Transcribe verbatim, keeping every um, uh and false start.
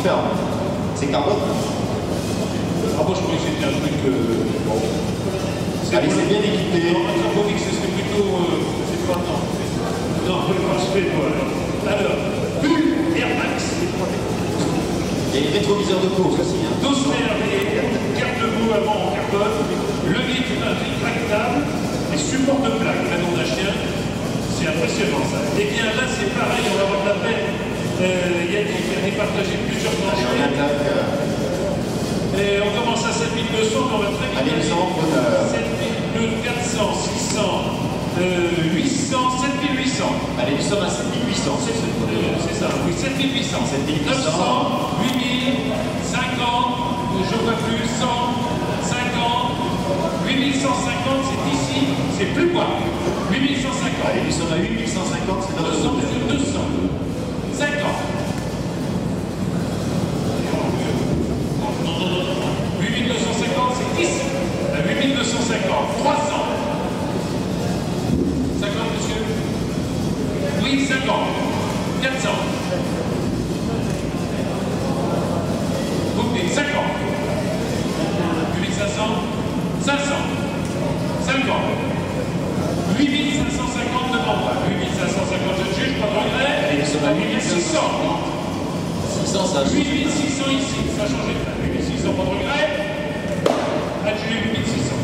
ferme. C'est carbone. Ah, moi je croyais que c'était un truc. Euh, bon. Allez, c'est bien équipé. Non, un carbonique, ce serait plutôt. Euh, c'est pas non. Non, parfait, voilà. Alors, Bull Air Max. Et rétroviseur de course aussi. Hein. Dos fermé, carte de boue avant en carbone, levier rétractable et support de plaque, canon d'un chien. C'est impressionnant ça. Et bien là c'est pareil, on va avoir de la peine. Euh, Yannick a départagé plusieurs planchers. Et on commence à sept mille deux cents, on va très vite. Allez, sept mille quatre cents, six cents, euh, huit cents, sept mille huit cents. Allez, nous sommes à sept mille huit cents. C'est euh, ça, oui, sept mille huit cents. sept mille huit cents. neuf cents, huit mille, cinquante, je vois plus, cent, cinquante, huit mille cent cinquante, c'est ici, c'est plus bas. huit mille cent cinquante. Allez, nous sommes à huit mille cent cinquante, c'est notre deux cents, deux cents. cinquante. huit mille deux cent cinquante, c'est ici. huit mille deux cent cinquante, trois cents. cinquante, monsieur. Oui, cinquante. quatre cents. Vous cinquante. huit mille cinq cents. cinq cents. cinquante. huit mille cinq cent cinquante devant moi. huit mille cinq cent cinquante, je juge, pas de regret. Allez, nous sommes à huit mille six cents. six cents, ça a huit mille six cents ici, ça a changé. huit mille six cents, pas de regret. Adjugé huit mille six cents.